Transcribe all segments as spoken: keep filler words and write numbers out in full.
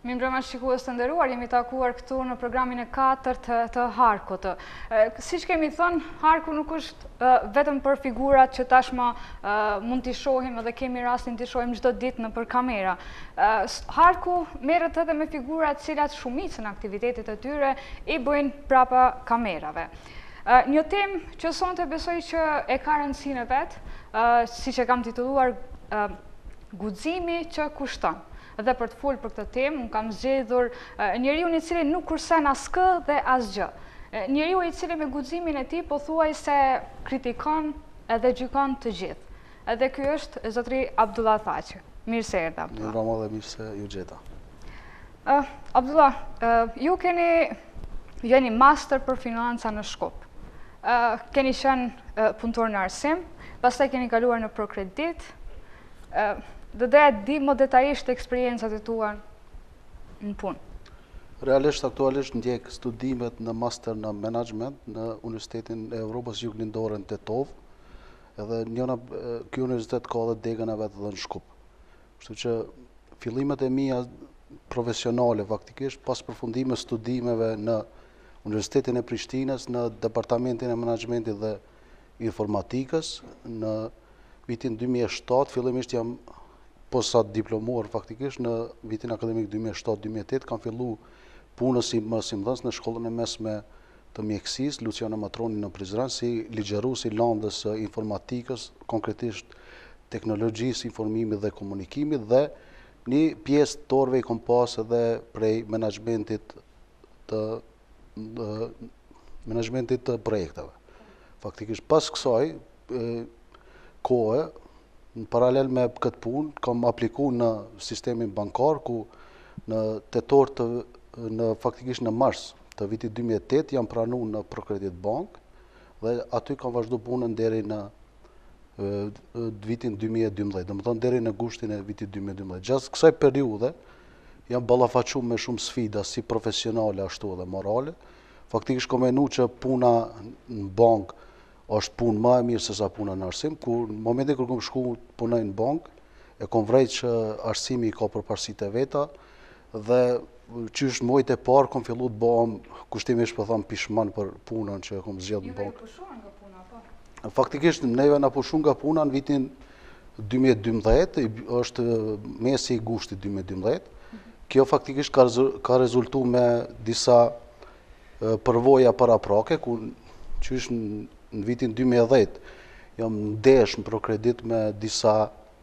Mirëmbrëma shikues të nderuar, jemi takuar këtu në programin e katërt të, të Harkut. Siç kemi thënë, Harku nuk është uh, vetëm për figurat që tashmë uh, mund t'i shohim edhe kemi rastin t'i shohim çdo ditë nëpër kamera. Uh, Harku merret edhe me figura të cilat shumicën aktivitetit e tyre i bëjnë prapa kamerave. Uh, një temë që sonte besoj që e ka rëndësinë e vet, uh, siç e kam titulluar uh, guximi që kushton. Dhe për të folur për këtë temë, unë kam zgjedhur uh, njeriu i cili nuk kursen askë dhe asgjë. Uh, njeriu i cili me guximin e tij pothuajse kritikon edhe gjykon të gjithë. Edhe ky është zotëri Abdullah Thaqi. Mirë se erdha. Mirë rama dhe mirë se ju gjeta. Uh, Abdullah, uh, ju keni jeni master për financa në Shkup. Uh, keni qenë uh, punëtor në arsim, pastaj keni kaluar në Prokredit. Uh, Dhe doja të di më detajisht eksperiencat e tua në punë. Realisht, aktualisht ndjek studimet në master në management në Universitetin e Evropës Juglindore në Tetov, edhe njëna ky universitet ka dhe degën e vetë dhe në Shkup. Kështu që fillimet e mia profesionale faktikisht pas përfundimit studimeve në Universitetin e Prishtinës në Departamentin e Menaxhmentit dhe Informatikës në vitin dy mijë e shtatë, fillimisht jam posat diplomuar faktikisht në vitin akademik dy mijë e shtatë dy mijë e tetë, kam fillu punës si mësimdhënës në shkollën e mesme të mjekësisë Luciana Matroni në Prizren, si ligjërues i landës së informatikës, konkretisht teknologjisë, informimit dhe komunikimit, dhe një pjesë torve i kom pas edhe prej menaxhmentit të, të menaxhmentit të projekteve. Faktikisht pas kësaj kohë, në paralel me këtë punë, kam apliku në sistemin bankar, ku në tetor të, në faktikisht në mars të vitit dy mijë e tetë, jam pranu në Prokredit Bank, dhe aty kam vazhdu punën deri në e, vitin dy mijë e dymbëdhjetë, dhe më thonë deri në gushtin e vitit dy mijë e dymbëdhjetë. Gjatë kësaj periude, jam ballafaqu me shumë sfida, si profesionale, ashtu edhe morale. Faktikisht kom menu që puna në bank është punë më e mirë se sa puna në arsim, ku në momentin kur kom shku punoj në bank, e kom vrejt që arsimi ka përparësitë e veta, dhe qysh muajt e parë kom fillu të bëhem kushtimisht po them pishman për punën që kom zgjedhur në bank. Ju pushuan nga puna po? Faktikisht neve na pushuan nga puna në vitin dy mijë e dymbëdhjetë, është mesi i gushtit dy mijë e dymbëdhjetë. Kjo faktikisht ka, ka rezultu me disa e, përvoja paraprake, ku qysh në në vitin dy mijë e dhjetë jam ndesh në Prokredit me disa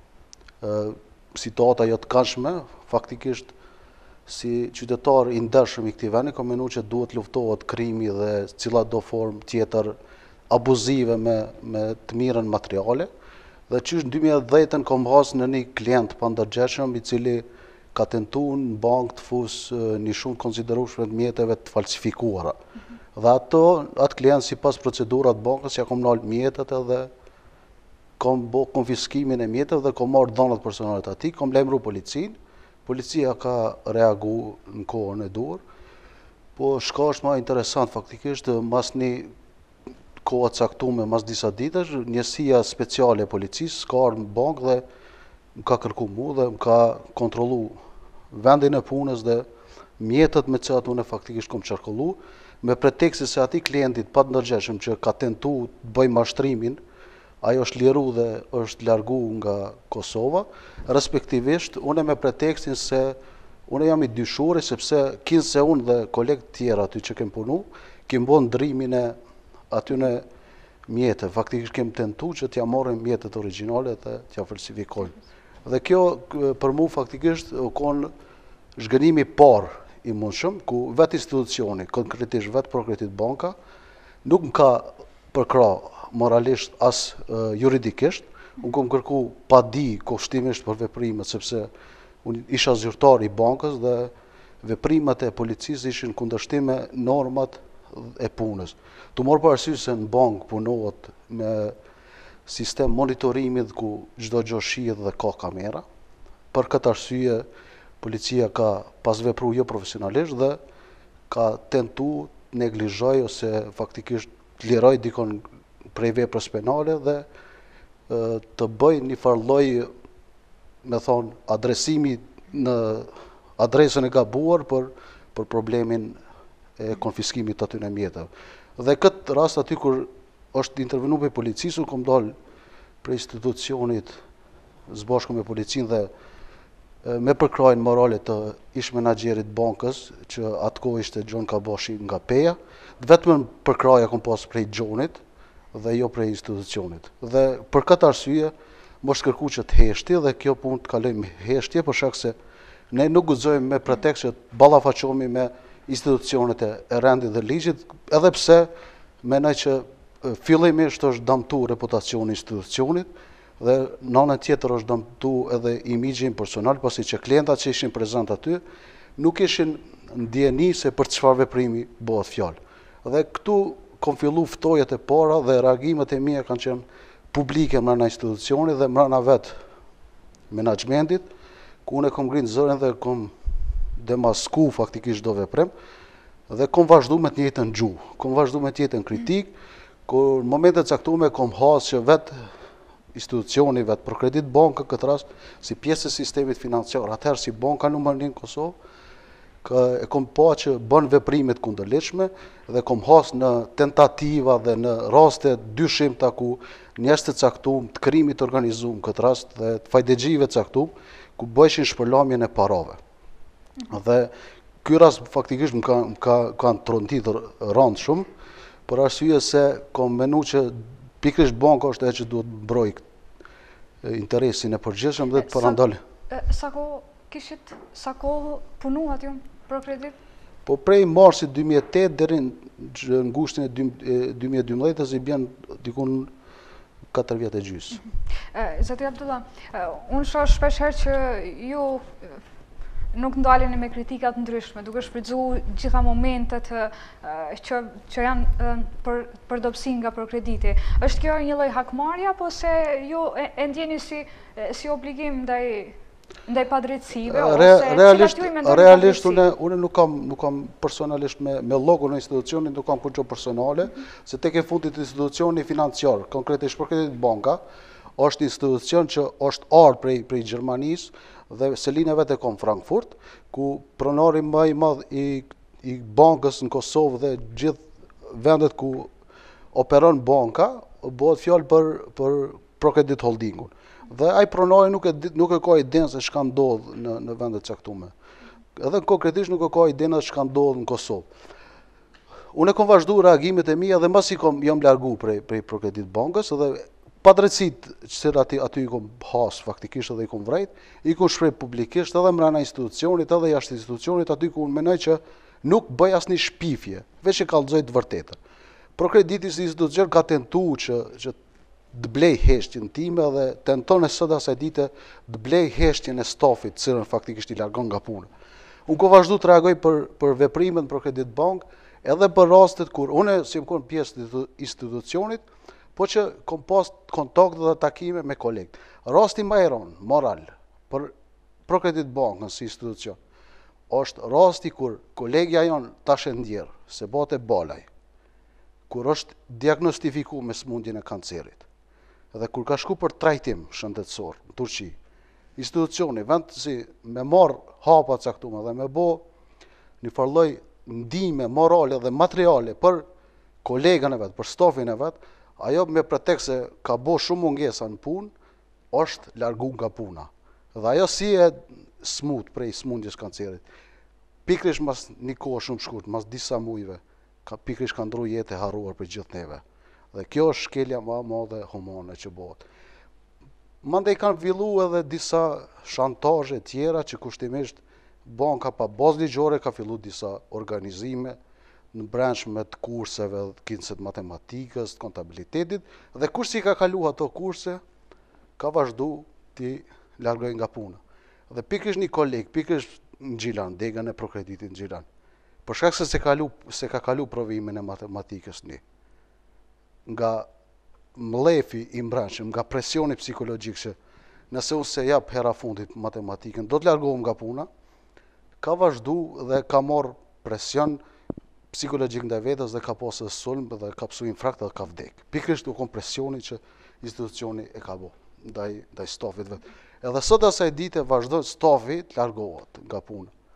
e, situata jo të këndshme, faktikisht si qytetar i ndershëm i këtij vendi kam menuar që duhet luftohet krimi dhe cilat do formë tjetër abuzive me me të mirën materiale, dhe qysh në dy mijë e dhjetë kam has në një klient pandërgjeshëm i cili ka tentuar në bank të fusë një shumë konsiderueshme të mjeteve të falsifikuara. Dhe ato, atë klient si pas procedurat bankës, ja kom nalë mjetet edhe kom bo konfiskimin e mjeteve dhe kom marrë dhënat personalet ati, kom lemru policin, policia ka reagu në kohën e dur, po shka është ma interesant faktikisht, mas një kohë caktume, mas disa ditësh, njësia speciale e policisë ka arë në bankë dhe më ka kërku mu dhe më ka kontrolu vendin e punës dhe mjetet me cilat unë faktikisht kom qarkullu, me preteksti se ati klientit pa të ndërgjeshëm që ka tentu të bëj mashtrimin, ajo është liru dhe është largu nga Kosova, respektivisht, une me pretekstin se une jam i dyshuri, sepse kinë se unë dhe kolegë tjera aty që kem punu, kem bo ndrimin e atyne mjetë, faktikisht kem tentu që t'ja morrim mjetet originale dhe t'ja falsifikojnë. Dhe kjo për mu faktikisht u konë zhgënimi parë i mundshëm, ku vetë institucioni, konkretisht vetë Prokredit Banka, nuk më ka përkra moralisht as uh, juridikisht, unë kom kërku pa di kushtimisht për veprimet, sepse unë isha zyrtar i bankës dhe veprimet e policisë ishin kundërshtim me normat e punës. Tu morë parasysh se në bankë punohet me sistem monitorimit ku çdo gjë shihet dhe ka kamera, për këtë arsye policia ka pas vepru jo profesionalisht dhe ka tentu të neglizhoj ose faktikisht të liroj dikon prej veprës penale dhe të bëj një farlloj, me thonë, adresimi në adresën e gabuar për, për problemin e konfiskimit të atyre mjetave. Dhe këtë rast aty kur është intervenu për policisë, kom dalë për institucionit zbashku me policinë dhe me përkrajnë morale të ish menaxherit bankës, që atë kohë ishte Gjon Kabashi nga Peja, dhe vetëm përkraja kom pas prej Gjonit dhe jo prej institucionit. Dhe për këtë arsye, më shkërku që të heshti dhe kjo punë të kalojmë heshtje, për shkak se ne nuk guxojmë me pretekst që të ballafaqohemi me institucionet e rendit dhe ligjit, edhe pse menoj që fillimisht është dëmtu reputacioni i institucionit dhe në anën tjetër është dëmtu edhe imigjin personal, pasi që klientat që ishin prezant aty nuk ishin ndjeni se për çfarë veprimi bëhet fjalë. Dhe këtu kom fillu ftojet e para dhe reagimet e mia kanë qenë publike mbrana institucionit dhe mbrana vetë menaxhmentit, ku unë kom ngrinë zërin dhe kom demasku faktikisht do veprim, dhe kom vazhdu me të njëjtën gjuhë, kom vazhdu me të njëjtën kritik, kur momentet caktuar kom hasë që vetë institucioni, vetë Prokredit Banka këtë rast, si pjesë e sistemit financiar, atëherë si banka numër një në Kosovë, e kom pa që bën veprimet kundërligjshme dhe kom hasë në tentativa dhe në raste dyshimta ku njerëz të caktuar të krimit të organizuar këtë rast dhe të fajdexhive të caktuar ku bëheshin shpërlamjen e parave. Dhe ky rast faktikisht më ka më ka kanë tronditur rënd shumë, për arsye se kom menuar që pikërisht banka është ajo që duhet mbroj interesin e përgjithshëm dhe të parandalë. Sa kohë kishit, sa kohë punuat ju Prokredit? Po prej marsit dy mijë e tetë deri në ngushtin e dy mijë e dymbëdhjetë i bën dikun katër vjet e gjys. Zoti Abdullah, unë shoh shpesh herë që ju nuk ndaleni me kritikat ndryshme, duke shfrytzuar gjitha momentet që që janë për përdopsin nga Prokrediti. Është kjo një lloj hakmarrje apo se ju e ndjeni si si obligim ndaj ndaj padrejtësive ose realisht realisht unë unë nuk kam nuk kam personalisht me me llogun e institucionit nuk kam kurrë personale, se tek e fundit institucioni financiar, konkretisht Prokredit Banka, është institucion që është ardhur prej prej Gjermanisë dhe selinë vetë kom Frankfurt, ku pronari më i madh i i bankës në Kosovë dhe gjithë vendet ku operon banka, bëhet fjalë për për Prokredit Holdingun. Dhe ai pronari nuk e nuk e ka idenë se çka ndodh në në vendet caktuara. Edhe konkretisht nuk e ka idenë se çka ndodh në Kosovë. Unë kam vazhduar reagimet e mia dhe mbasi kom jam largu prej prej Prokredit Bankës dhe padrejtësitë që aty aty i kom has faktikisht edhe i kom vrejt, i kom shpreh publikisht edhe mbrana institucionit edhe jashtë institucionit aty ku unë mendoj që nuk bëj asnjë shpifje, veç e kallëzoj të vërtetën. Prokrediti si institucion ka tentuar që që të blej heshtjen time dhe tenton e sot asaj dite të blej heshtjen e stafit, cilën faktikisht i largon nga puna. Unë ko vazhdu të reagoj për, për veprimet në Prokredit Bank, edhe për rastet kur unë si më konë pjesë të institucionit, po që kom pas kontakt dhe takime me kolegë. Rasti më i rënd, moral, për Prokredit Bank si institucion, është rasti kur kolegja jonë tash e ndjerë, se bote balaj, kur është diagnostifikuar me smundjen e kancerit, dhe kur ka shku për trajtim shëndetësor në Turqi, institucioni, vend si me marë hapa caktuar dhe me bo një farlloj ndihme morale dhe materiale për kolegën e vetë, për stafin e vetë, ajo me pretekst se ka bo shumë mungesa në punë, është largu nga puna. Dhe ajo si e smut prej smundjes kancerit, pikrish mas një kohë shumë shkurt, mas disa mujve, ka pikrish ka ndru jetë e harruar për gjithë neve. Dhe kjo është shkelja më e madhe humane që bëhet. Mandej kanë fillu edhe disa shantazhe tjera që kushtimisht banka pa bazë ligjore ka fillu disa organizime në brendshme të kurseve, kinset matematikës, të kontabilitetit, dhe kursi ka kalu ato kurse, ka vazhdu ti largoj nga puna. Dhe pikrish një koleg, pikrish në Gjilan, degën e Prokreditit në Gjilan, për shkak se se, kalu, se ka kalu provimin e matematikës një. Nga mlefi i mbrëmshëm, nga presioni psikologjik që nëse unë se jap hera fundit matematikën, do të largohem nga puna, ka vazhdu dhe ka marrë presion psikologjik ndaj vetes dhe ka pasur sulm dhe ka psu infrakt dhe ka vdek. Pikërisht u kon presioni që institucioni e ka bë ndaj ndaj stafit vet. Edhe sot asaj dite vazhdon stafi të largohet nga puna.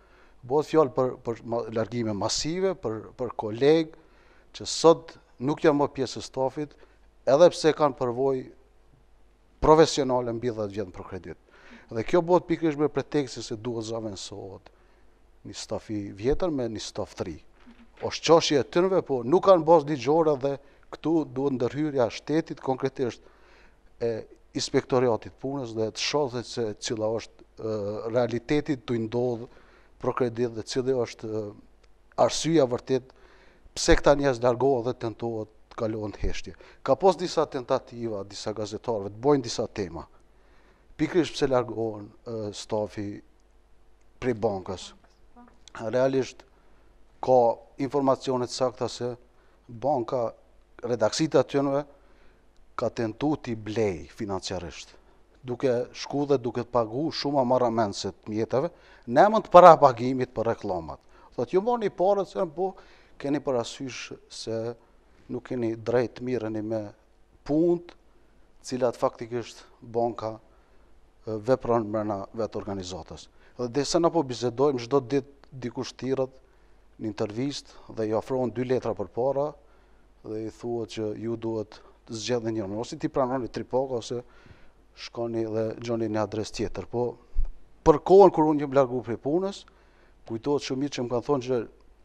bëhet fjalë për, për largime masive, për, për kolegë që sot nuk janë më pjesë e stafit, edhe pse kanë përvojë profesionale mbi dhjetë vjet për kredit. Dhe kjo bëhet pikërisht me preteksin se duhet zaventësohet një staf i vjetër me një staf të ri. Është çështje e tyre, po nuk kanë bazë ligjore dhe këtu duhet ndërhyrja e shtetit, konkretisht e inspektoriatit punës dhe të shohët se cila është e, realiteti të ndodh prokredit dhe cili është e, arsyeja vërtet pse këta njerëz largohen dhe tentohet të kalohen të heshtje. Ka pas disa tentativa, disa gazetarëve të bojnë disa tema. Pikërisht pse largohen e, stafi prej bankës. Realisht ka informacione të sakta se banka, redaksitë atyre ka tentu t'i blej financiarisht, duke shku dhe duke të pagu shumë amarrament se të mjetëve, në emën të para pagimit për reklamat. Thot, ju morni parët, se po keni parasysh se nuk keni drejt mireni me punët, cilat faktikisht banka vepron mbrana vetë organizatës. Dhe desa na po bisedojmë çdo ditë dikush thirret në intervistë dhe i ofrohen dy letra përpara dhe i thuhet që ju duhet të zgjedhni njërin, ose ti pranoni tripaka ose shkoni dhe gjoni një adresë tjetër. Po për kohën kur unë jam largu prej punës, kujtohet shumë mirë që më kanë thonë që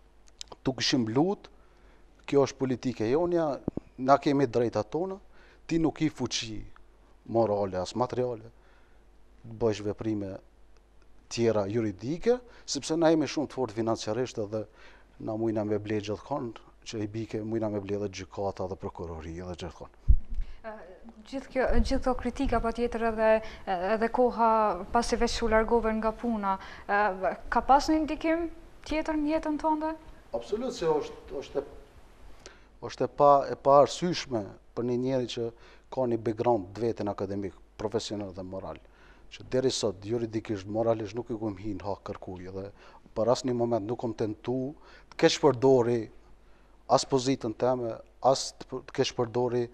tu kishim lut, kjo është politike jonja, na kemi drejtat tona, ti nuk i fuqi morale as materiale, të bësh veprime tjera juridike, sepse na jemi shumë të fortë financiarisht dhe na mujna me ble gjithkohë, që i bike mujna me ble dhe gjykata dhe prokurori dhe gjithkohë. Gjithë këto kritika pa tjetër edhe, edhe koha pasi veç u largove nga puna, ka pas një ndikim tjetër në jetën tënde? Absolut se është, është, është e pa, e pa arsyeshme për një njeri që ka një background të vetën akademik, profesional dhe moral, që deri sot juridikisht, moralisht nuk i kum hin ha kërkuj dhe për asë një moment nuk kom tentu të kesh përdori as pozitën teme, as të kesh përdori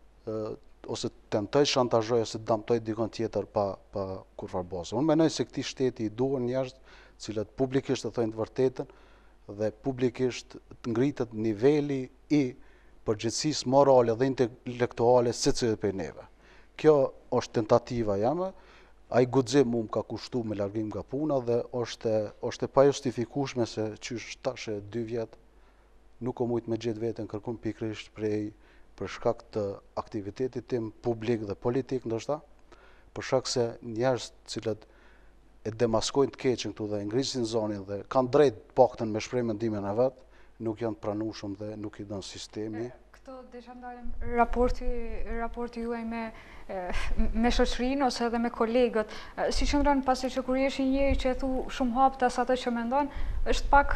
ose të tentoj shantazhoj ose të damtoj dikon tjetër pa, pa kurfar bazë. Unë menoj se këtij shteti i duhen njerëz cilët publikisht të thojnë të vërtetën dhe publikisht të ngritet niveli i përgjegjësisë morale dhe intelektuale secilit prej neve. Kjo është tentativa jame, ai guxim mu më ka kushtu me largim nga puna dhe është është e pajustifikueshme se qysh tash e dy vjet nuk o mujt me gjetë veten kërkum pikërisht prej për shkak të aktivitetit tim publik dhe politik ndoshta, për shkak se njerëz të cilët e demaskojnë të keqen këtu dhe ngrisin zonin dhe kanë drejt paktën me shpreh mendimin e vet, nuk janë të pranueshëm dhe nuk i don sistemi. Këto desha ndalim raporti, raporti juaj me, me shoqërinë ose edhe me kolegët. Si qëndron pasi që kur jesh një njeri që e thu shumë haptas ato që mendon, është pak...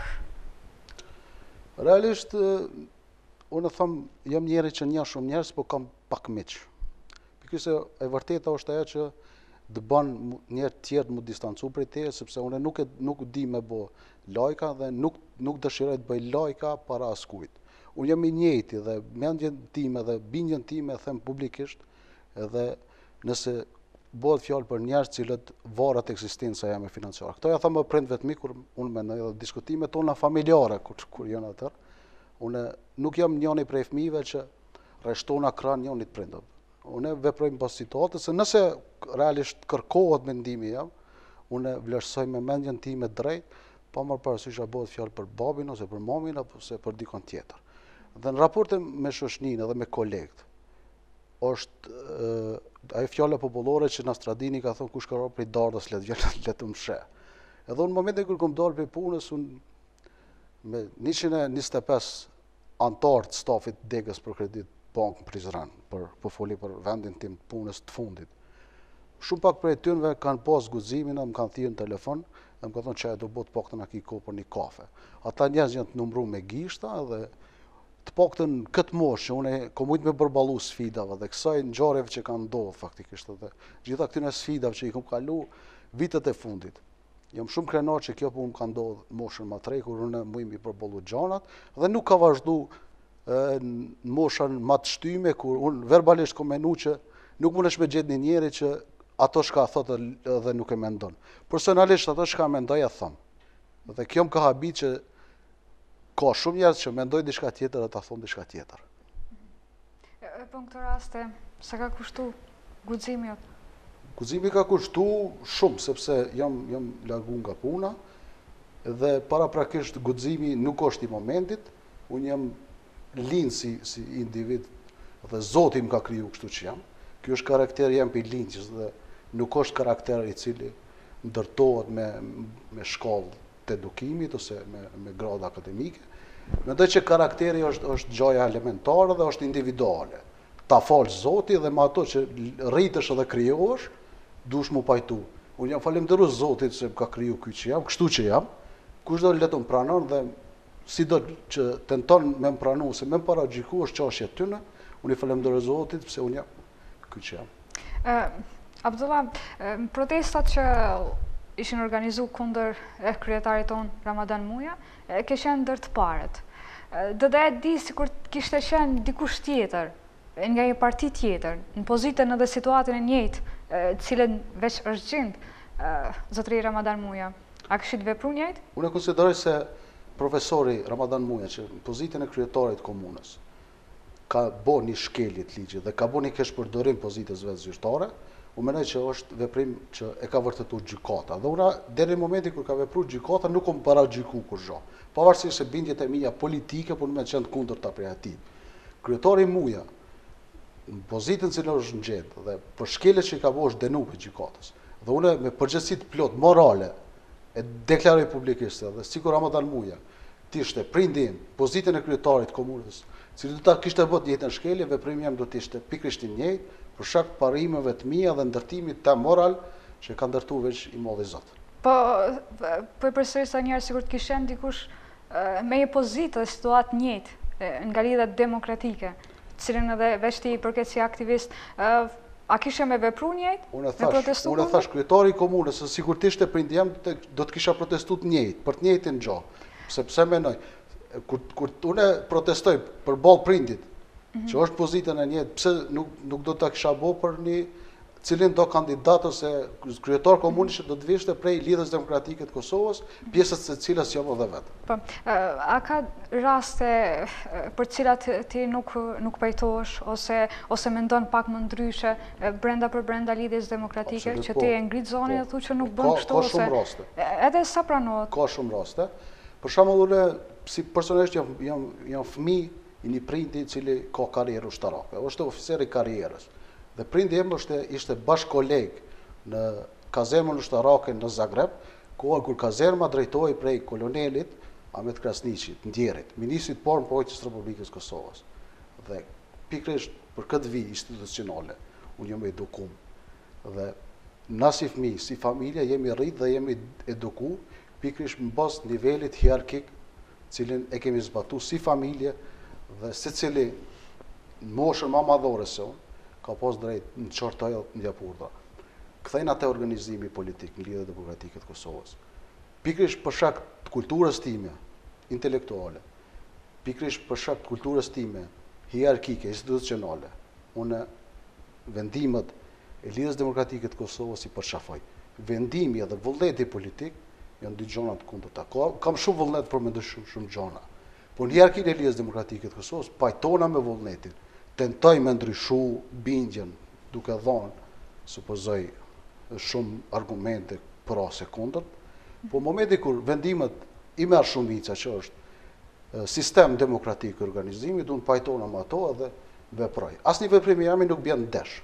Realisht, unë them, jam njeri që njeh shumë njerëz, po kam pak miq. Pikërisht e vërteta është ajo që të bën njerëz të tjerë të mu distancu prej teje, sepse unë nuk e nuk di me bë lajka dhe nuk nuk dëshiroj të bëj lajka para askujt. Unë jam i njëjti dhe mendjen time dhe bindjen time e them publikisht, edhe nëse bëhet fjalë për njerëz cilët varet ekzistenca jame financiare. Kto ja them më prind vetmi kur unë mendoj edhe diskutimet tona familjare kur kur janë atë. Unë nuk jam njëri prej fëmijëve që rreshtona kran njënit prindët. Unë veproj pas situatës, se nëse realisht kërkohet mendimi jam, unë vlerësoj me mendjen time drejt, pa marrë parasysh a bëhet fjalë për babin ose për mamin apo se për dikon tjetër. Dhe në raportin me shoqërinë dhe me kolegët, është ajo fjala popullore që Nastradini ka thonë kush ka rrobë prej dardhës le të vjen le të mshe. Edhe unë në momentin kur kom dalë prej punës, unë me njëqind e njëzet e pesë antar të stafit degës për kredit bankë në Prizren, për po foli për vendin tim të punës të fundit. Shumë pak prej tyre kanë pas guximin, më kanë thirrë në telefon, dhe më kanë thonë që do bëhet paktën aki kohë për një kafe. Ata njerëz janë të numëruar me gishta dhe të paktën këtë moshë që unë kam mujt me përballu sfidave dhe kësaj ngjarjeve që kanë ndodhur faktikisht edhe gjitha këtyre sfidave që i kam kalu vitet e fundit. Jam shumë krenar që kjo punë ka ndodhur në moshën më të re kur unë muj mi përballu gjanat dhe nuk ka vazhduar në moshën më të shtyme kur unë verbalisht kam menuar që nuk mundesh me gjetë një njeri që ato shka thotë edhe nuk e mendon. Personalisht ato shka mendoj e them. Dhe kjo më ka habit që ka shumë njerëz që mendojnë diçka tjetër dhe ta thonë diçka tjetër. Po në këtë raste, sa ka kushtu guximi jot? Guximi ka kushtu shumë, sepse jam, jam largu nga puna, dhe para prakisht guximi nuk është i momentit, unë jam lind si, si individ, dhe Zoti më ka kriju kështu që jam. Ky është karakteri jam për lindjes dhe nuk është karakter i cili ndërtohet me, me shkollë të edukimit ose me, me grada akademike. Mendoj që karakteri është, është gjaja elementare dhe është individuale. Ta falë Zoti dhe me ato që rritësh dhe krijohesh, dush mu pajtu. Unë jam falemnderues Zotit se më ka kriju ky që jam, kështu që jam. Kushdo le të më pranon dhe si do që tenton me më pranu se me më paragjyku është çështja e tyre, unë i falemnderoj Zotit pse unë jam ky që jam. Uh, Abdullah, uh, protestat që ishin organizu kundër e kryetarit ton Ramadan Muja, e ke qenë ndër të paret. Do dhe e di si kur kishte qenë dikush tjetër, nga një parti tjetër, në pozitën edhe situatën e njëjtë, cilën veç është gjendë zotëri Ramadan Muja. A këshit vepru njëjtë? Unë e konsideroj se profesori Ramadan Muja, që në pozitën e kryetarit komunës, ka bo një shkeljet ligjit dhe ka bo një kesh përdorim pozitës vetë zyrtare, unë menoj që është veprim që e ka vërtetuar gjykata. Dhe una, deri në momentin kur ka vepruar gjykata, nuk kam paragjykuar kurrë. Pavarësisht se bindjet e mia politike, por më qenë kundërta prej atij. Kryetari Muja, në pozitën që është në gjendë dhe për shkeljet që i ka bëu është dënuar gjykatës. Dhe unë me përgjegjësi të plot morale e deklaroj publikisht dhe sikur Ramadan Muja t'ishte prindin pozitën e kryetarit komunës, cili do ta kishte bërë të njëjtën shkelje, veprimi jam do të ishte pikërisht i njëjtë, për shkak parimeve të mia dhe ndërtimit të moral që ka ndërtuar veç i modhi Zot. Po, po e përsëri sa njerëz sikur të kishen dikush me një pozitë dhe situatë njëjtë nga lidhja demokratike, cilën edhe veç ti përket si aktivist, a kishe me vepru njëjtë? Unë thash, unë thash kryetari i komunës, se sikur të ishte prind jam, do të kisha protestuar njëjtë, për të njëjtin gjë. Sepse menoj, kur kur unë protestoj për ballë prindit, që është pozitën e njëjtë, pse nuk nuk do ta kisha bë për një cilin do kandidat ose kryetar komunë që do të vishte prej Lidhjes Demokratike të Kosovës, pjesës së cilës jam edhe vetë. Po, a ka raste për të cilat ti nuk nuk pajtohesh ose ose mendon pak më ndryshe brenda për brenda Lidhjes Demokratike që ti e ngrit zonin dhe thu që nuk bën kështu ose? Ka shumë raste. Edhe sa pranohet? Ka shumë raste. Për shembull, unë si personalisht jam jam jam fëmijë i një prindi i cili ka karrierë ushtarake, është oficer i karrierës. Dhe prindi im është ishte bash koleg në kazermën ushtarake në Zagreb, kohën kur kazerma drejtohej prej kolonelit Ahmet Krasniqit, ndjerit, ministrit parë mbrojtjes së Republikës së Kosovës. Dhe pikërisht për këtë vijë institucionale, unë jam edukum. Dhe na si fëmijë, si familje jemi rrit dhe jemi eduku pikërisht mbas nivelit hierarkik, cilin e kemi zbatuar si familje dhe se cili në moshën ma madhore se unë, ka pas drejt në qortojë në Japurda. Kthejnë atë organizimi politik në Lidhje Demokratike të Kosovës. Pikërisht për shkak të kulturës time intelektuale, pikërisht për shkak të kulturës time hierarkike, institucionale, unë vendimet e Lidhjes Demokratike të Kosovës i përshafoj. Vendimi edhe vullneti politik janë dy gjona të kundërta. Kam shumë vullnet për me ndryshim shumë gjona. Po në hierarkinë e Lidhjes Demokratike të Kosovës pajtona me vullnetin, tentoj me ndryshu bindjen duke dhënë, supozoj, shumë argumente për ose kundër, po në momentin kur vendimet i merr shumica që është sistem demokratik i organizimit, unë pajtona me ato edhe veproj. Asnjë veprim i jam nuk bën ndesh.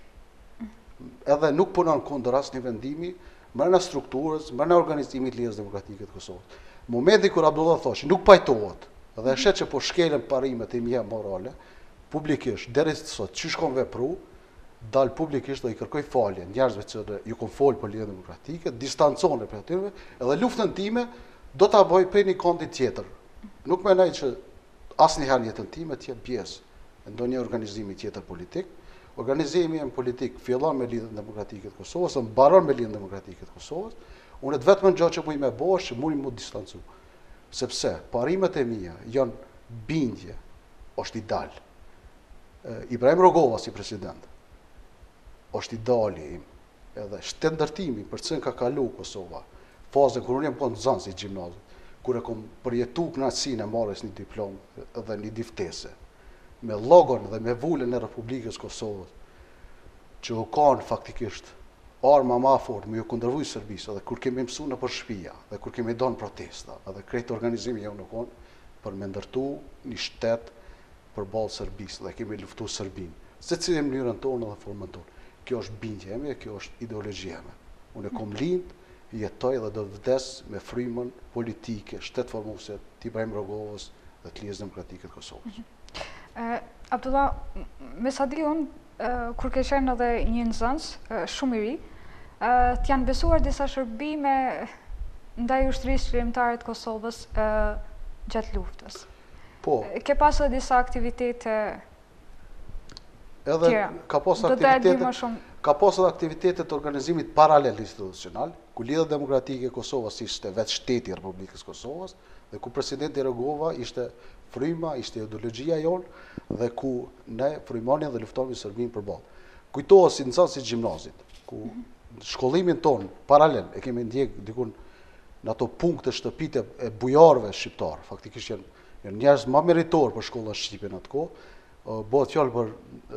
Edhe nuk punon kundër asnjë vendimi, brenda strukturës, brenda organizimit të Lidhjes Demokratike të Kosovës. Në momentin kur Abdullah thoshë nuk pajtohet, dhe shet që po shkelen parimet e mia morale, publikisht, deri sot, që shkon vepru, dal publikisht dhe i kërkoj falje njerëzve që ju kon fol për Lidhjen Demokratike, distancone për atyre, edhe luftën time do ta bëj për një kondi tjetër. Nuk mendoj që asnjëherë në jetën time të jem pjesë e ndonjë organizimi tjetër politik. Organizimi im politik fillon me Lidhjen Demokratike të Kosovës, mbaron me Lidhjen Demokratike të Kosovës. Unë të vetëm gjë që muj me bëj është që muj mu distancu. Sepse parimet e mia janë bindje, është ideal. Ibrahim Rogova si president, është ideali im, edhe shtetëndërtimi për cën ka kalu Kosova, fazën kur unë jam konë në Zanë si gjimnazit, kur e kom përjetu kënaqësinë e marrjes një diplomë dhe një diftese, me logon dhe me vullën e Republikës Kosovës, që u kanë faktikisht arma ma fort me ju kundërvuj Serbisë, dhe kur kemi mësu në për shpia, dhe kur kemi donë protesta, dhe krejtë organizimi jo në konë, për me ndërtu një shtet për balë Serbisë, dhe kemi luftu Serbinë, se cilë mënyrën tonë dhe formën tonë. Kjo është bindje eme, kjo është ideologi eme. Unë e kom lindë, jetoj dhe do të vdes me frymën politike, shtet formuse të Ibrahim Rogovës dhe të Lijes Demokratike të Kosovës. Abdullah, me sa di unë, kur ke qenë edhe një nxënës shumë i ri, të janë besuar disa shërbime ndaj ushtrisë qëllimtare të Kosovës gjatë luftës. Po. Ke pasur disa aktivitete edhe ka pasur aktivitete ka pasur aktivitete të organizimit paralel institucional, ku Lidhja Demokratike e Kosovës ishte vetë shteti i Republikës Kosovës dhe ku presidenti Rogova ishte fryma, ishte ideologjia jonë dhe ku ne frymonin dhe luftonin Serbinë përballë. Kujtohet si nxënës si gjimnazit, ku shkollimin ton paralel e kemi ndjek dikun në ato punkte shtëpitë e bujarëve shqiptar, faktikisht janë, janë njerëz më meritor për shkolla shqipe në atë kohë. Bëhet fjalë për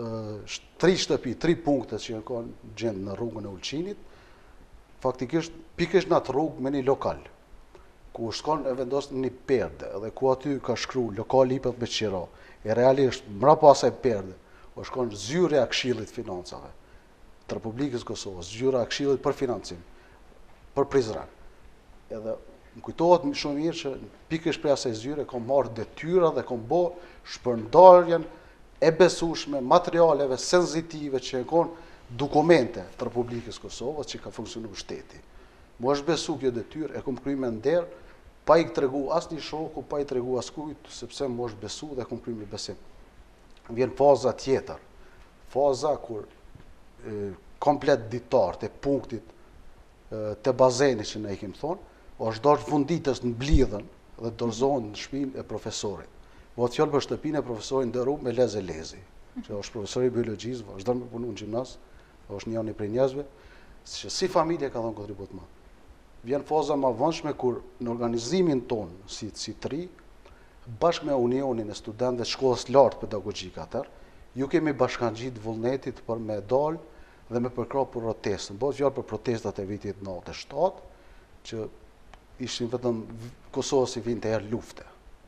tri shtëpi, tri punkte që janë kanë gjendë në rrugën e Ulçinit, faktikisht pikërisht në atë rrugë me një lokal, ku shkon e vendos një perde, dhe ku aty ka shkru lokal Ipët me Qira, e realisht mrapa asaj perde, o shkon zyre a Këshillit Financave të Republikës Kosovës, zyre a Këshillit për financim, për Prizren. Edhe më kujtohet shumë mirë që pikërisht prej asaj zyre kom marrë detyra dhe kom bë shpërndarjen e besueshme materialeve senzitive që janë dokumente të Republikës Kosovës që ka funksionuar shteti. Mu është besu kjo detyrë, e kom kryer me nder, pa i tregu asnjë shoku, pa i tregu askujt, sepse mu është besu dhe kom kryer me besim. Vjen faza tjetër, faza kur e, komplet ditar të punktit e, të bazeni që ne i kemi thonë, është dorë funditës në blidhen dhe dorëzohen në shtëpinë e profesorit. Bëhet fjalë për shtëpinë e profesorit nderuar me Leze Lezi, që është profesor i biologjisë, vazhdon me punu në gjimnaz, është një anë prej njerëzve, që si familje ka dhënë kontribut më. Vjen faza më vonshme kur në organizimin ton si si tri, bashkë me Unionin e Studentëve të Shkollës Lartë Pedagogjike atër, ju kemi bashkangjit vullnetit për me dalë dhe me përkrah për protestën. Bëhet fjalë për protestat e vitit nëntëdhjetë e shtatë, që ishin vetëm Kosovës i vinte herë lufte.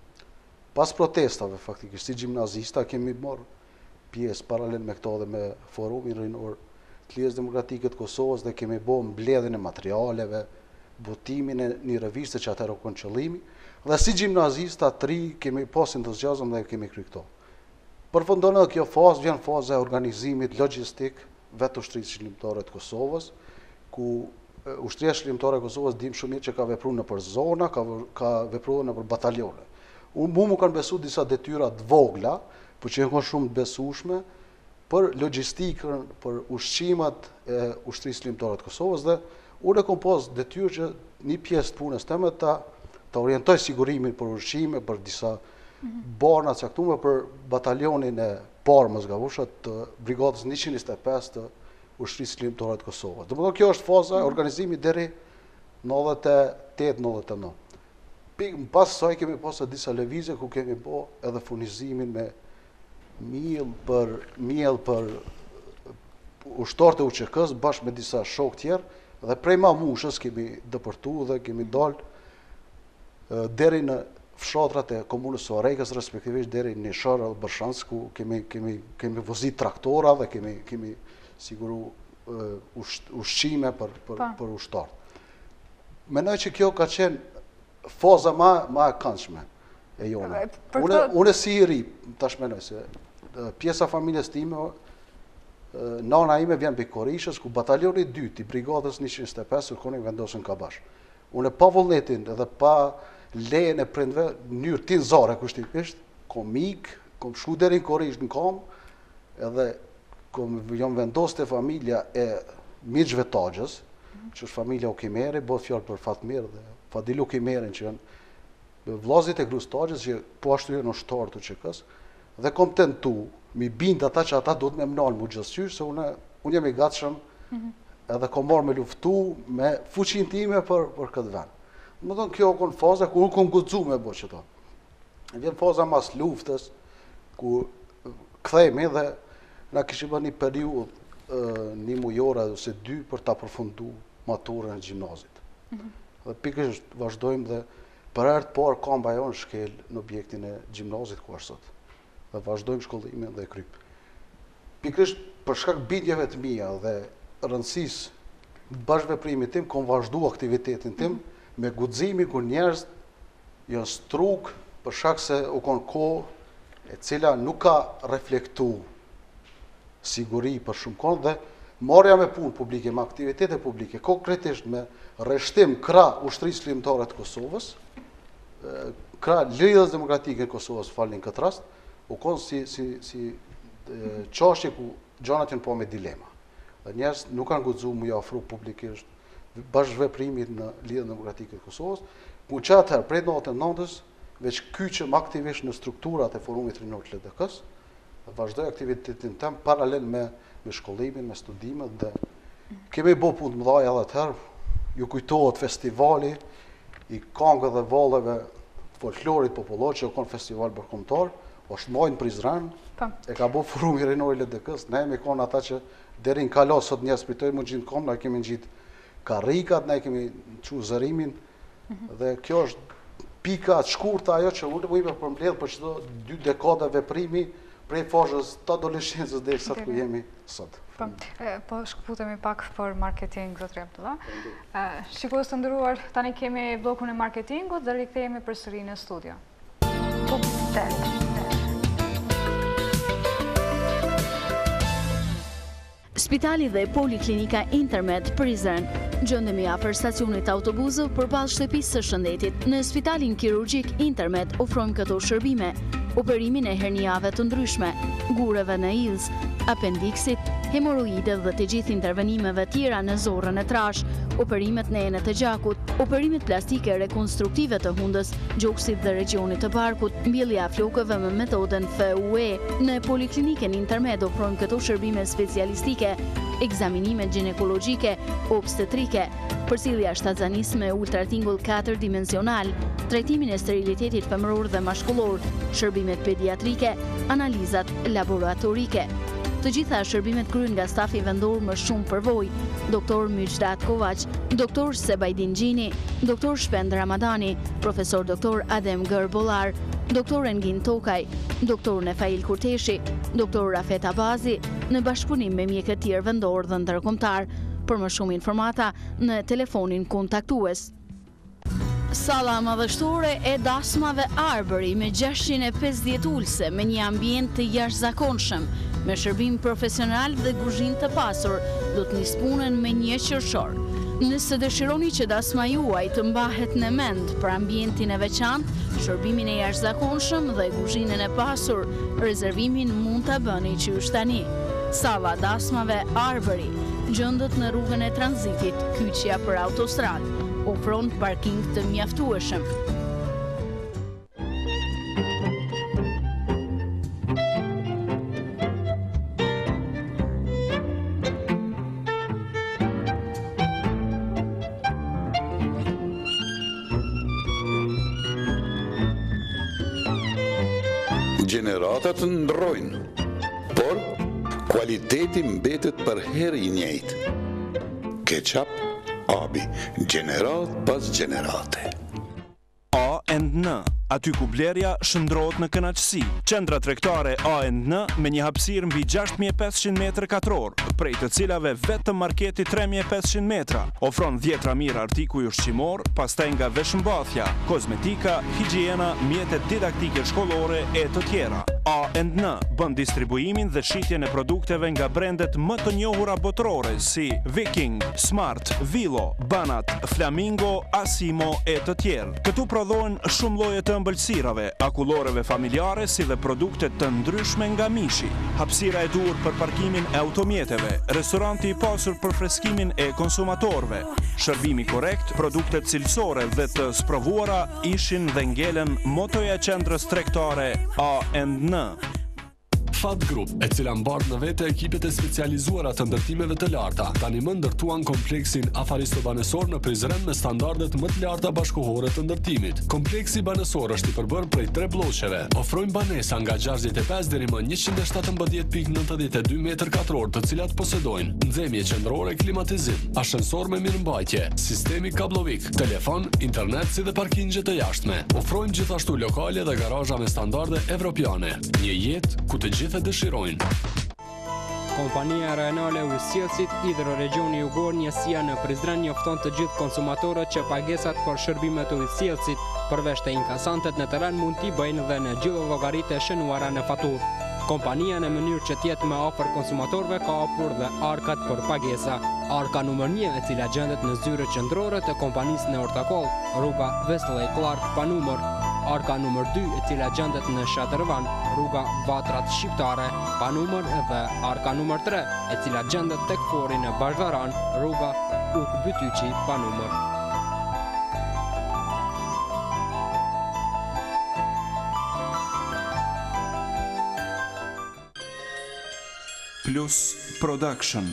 Pas protestave, faktikisht, si gjimnazista, kemi marrë pjesë paralel me këto dhe me forumin rinor të Lijes Demokratike të Kosovës dhe kemi bërë mbledhjen e materialeve, botimin e një reviste që atëherë u kon qëllimi, dhe si gjimnazista tri kemi pas entuziazëm dhe kemi kryer këto. Përfundon edhe kjo fazë, vjen faza e organizimit logjistik vetë ushtrisë qëllimtare të Kosovës, ku ushtria qëllimtare e Kosovës dim shumë mirë që ka vepruar nëpër zona, ka ka vepruar nëpër batalione. Unë mu më kanë besu disa detyra të vogla, për që janë shumë të besueshme, për logjistikën, për ushqimat e ushtrisë qëllimtare të Kosovës, dhe unë e kom pas detyrë që një pjesë të punës teme ta, ta orientoj sigurimin për ushqime, për disa barna caktuara për batalionin e parë Mosgavushat të brigadës njëqind e njëzet e pesë të ushtrisë qëllimtare të Kosovës. Domethënë kjo është faza e organizimit deri nëntëdhjetë e tetë nëntëdhjetë e nëntë. Në pas saj kemi pasur disa lëvizje ku kemi bë edhe furnizimin me miell për miell për ushtarët e U Q K-s bashkë me disa shokë tjerë dhe prej Mamushës kemi dëpërtuar dhe kemi dalë deri në fshatrat e komunës së Orekës, respektivisht deri në Nishar dhe Bërshans, ku kemi kemi kemi vozit traktora dhe kemi kemi siguru ushqime për për për ushtarët. Mendoj që kjo ka qenë faza ma, ma e këndshme e jona. Une, une si i ri, tash menoj se pjesa familjes time, nana ime vjen për Korishës, ku batalioni dytë i brigadës njëqind e njëzet e pesë kërkonin vendosën Kabash. Une pa vullnetin edhe pa lejen e prindve, njërë tinzare kushtimisht, kom ik, kom shku deri në Korishë në kam, edhe kom jam vendos të familja e miqve Tagjës, që është familja Ukimeri, bëhet fjalë për Fatmir dhe Fadil Ukimerin, që janë vllazit e gruas Tagjës, që po ashtu janë ushtarë të U Q K-s, dhe kom tentu mi bind ata që ata do të më mnalë mu gjithësysh, se unë unë jam i gatshëm edhe kom marrë me luftu me fuqinë time për për këtë vend. Më thonë kjo kon faza ku unë kom guxu me bo që ta. Vjen faza mas luftës, ku kthehemi dhe na kishim bërë një periudhë një mujore ose dy për ta përfundu maturën e gjimnazit. Dhe pikërisht vazhdojmë dhe për herë të parë kamba jonë shkel në objektin e gjimnazit ku është sot. Dhe vazhdojmë shkollimin dhe kryp. Pikërisht për shkak bindjeve të mia dhe rëndësisë bashkëveprimit tim, kom vazhdu aktivitetin tim me guximin ku njerëz janë struk për shkak se u kon kohë e cila nuk ka reflektu siguri për shumë kohë dhe marrja me punë publike, me aktivitete publike, konkretisht me rreshtim krah ushtrisë ligjore të Kosovës, krah Lidhjes Demokratike të Kosovës, falni këtë rast, u kon si si si çështje ku gjanat janë po me dilema. Dhe njerëz nuk kanë guxuar mu ofru publikisht bashkëveprimit në Lidhjen Demokratike të Kosovës, ku që atëherë prej natës nëntës veç kyçëm aktivisht në strukturat e forumit rinor të L D K-s, vazhdoj aktivitetin tëm paralel me me shkollimin, me studimet dhe kemi bo punë të mëdha edhe atëherë, ju kujtohet festivali i këngëve dhe vallëve folklorit popullor që kon festival bërkombëtar, është majnë Prizren, e ka bo forumi rinor i L D K-s, ne jemi kon ata që deri në kalos sot njerëz pritojnë më gjitë kom, ne kemi gjitë karrikat, ne kemi çu zërimin dhe kjo është pika të shkurtë ajo që unë më përmbledh për çdo dy dekada veprimi prej fazës të adoleshencës deri sa ku jemi sot. Po, po shkputemi pak për marketing, zotëri Abdullah. Shikues të nderuar, tani kemi bllokun e marketingut dhe rikthehemi përsëri në studio. Spitali dhe Poliklinika Intermed Prizren gjendemi afër stacionit autobusëve përballë shtëpisë së shëndetit. Në Spitalin Kirurgjik Intermed ofrojmë këto shërbime: operimin e herniave të ndryshme, gureve në ilz, apendiksit, hemoroide dhe të gjithë intervenimeve tjera në zorrën e trash, operimet në enët e gjakut, operimet plastike rekonstruktive të hundës, gjoksit dhe regionit të barkut, mbjellja flokëve me metodën F U E. Në Poliklinikën Intermed ofrojmë këto shërbime specialistike, ekzaminimet ginekologjike, obstetrike, përcjellja shtatzanisë me ultratingull katër dimensional, trajtimin e sterilitetit femëror dhe mashkullor, shërbimet pediatrike, analizat laboratorike. Të gjitha shërbimet kryen nga stafi vendor më shumë përvojë: doktor Myqdat Kovaç, doktor Sebajdin Gjini, doktor Shpend Ramadani, profesor doktor Adem Gërbollar, doktor Engin Tokaj, doktor Nefail Kurteshi, doktor Rafet Abazi, në bashkëpunim me mjekët tjerë vendor dhe ndërkombëtar. Për më shumë informata në telefonin kontaktues. Salla madhështore e dasmave Arbëri me gjashtëqind e pesëdhjetë ulse me një ambient të jashtëzakonshëm, me shërbim profesional dhe kuzhinë të pasur, do të nis punën me një qershor. Nëse dëshironi që dasma juaj të mbahet në mend për ambientin e veçantë, shërbimin e jashtëzakonshëm dhe kuzhinën e pasur, rezervimin mund ta bëni qysh tani. Salla dasmave Arbëri gjendet në rrugën e tranzitit, kyçja për autostradë. Ofron parking të mjaftueshëm. Gjeneratat ndrojnë, por kualiteti mbetet për herë i njëjtë. Ketchup Abi, gjenerat pas gjenerate. A and N, aty ku blerja shndrohet në kënaqësi. Qendra tregtare A and N me një hapësirë mbi gjashtë mijë e pesëqind metra katror, prej të cilave vetëm marketi tre mijë e pesëqind metra. Ofron dhjetra mirë artikuj ushqimor, pastaj nga veshmbathja, kozmetika, higjiena, mjetet didaktike shkollore e të tjera. A and N bën distribuimin dhe shitjen e produkteve nga brendet më të njohura botërore si Viking, Smart, Vilo, Banat, Flamingo, Asimo e të tjerë. Këtu prodhohen shumë lloje të ëmbëlsirave, akulloreve familjare si dhe produkte të ndryshme nga mishi. Hapësira e duhur për parkimin e automjeteve, restoranti i pasur për freskimin e konsumatorëve, shërbimi korrekt, produkte cilësore dhe të sprovuara ishin dhe ngelen motoja e qendrës tregtare A and N. Fat Group, e cila mbartë në vete ekipet e specializuara të ndërtimeve të larta, tani më ndërtuan kompleksin afaristo-banesor në Prizren me standardet më të larta bashkohore të ndërtimit. Kompleksi banesor është i përbërë prej tre bloqeve. Ofrojmë banesa nga gjashtëdhjetë e pesë deri më njëqind e shtatëmbëdhjetë pikë nëntëdhjetë e dy metër katror, të cilat posedojnë nxemje qendrore, klimatizim, ashensor me mirëmbajtje, sistemi kablovik, telefon, internet si dhe parkingje të jashtme. Ofrojmë gjithashtu lokale dhe garazha me standarde evropiane. Një jetë ku të gjithë e dëshirojnë. Kompania Rajonale e Ujësjellësit Hidroregjoni Jugor njësia në Prizren njofton të gjithë konsumatorët që pagesat për shërbimet e ujësjellësit përveç të inkasantet në terren mund t'i bëjnë dhe në gjithë llogaritë e shënuara në faturë. Kompania në mënyrë që t'jetë më afër konsumatorëve ka hapur dhe arkat për pagesa. Arka numër një, e cila gjendet në zyrën qendrore të kompanisë në Ortakoll, rruga Wesley Clark pa numër. Arka numër dy, e cila gjendet në Shatërvan, rruga Vatrat Shqiptare pa numër, dhe arka numër tre, e cila gjendet tek fori në Bashdaran, rruga Uk Bytyqi pa numër. Plus Production.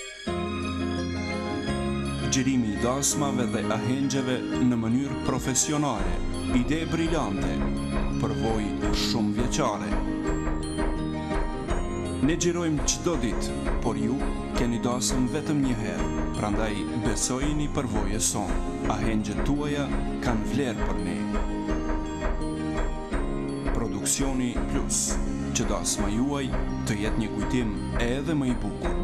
Gjerimi i dasmave dhe ahengjeve në mënyrë profesionale. Ide brillante, përvojë shumë vjeçare. Ne xhirojmë çdo ditë, por ju keni dasëm vetëm një herë. Prandaj besojini përvojës sonë. Ahengjet tuaja kanë vlerë për ne. Produksioni Plus, që dasma juaj të jetë një kujtim edhe më i bukur.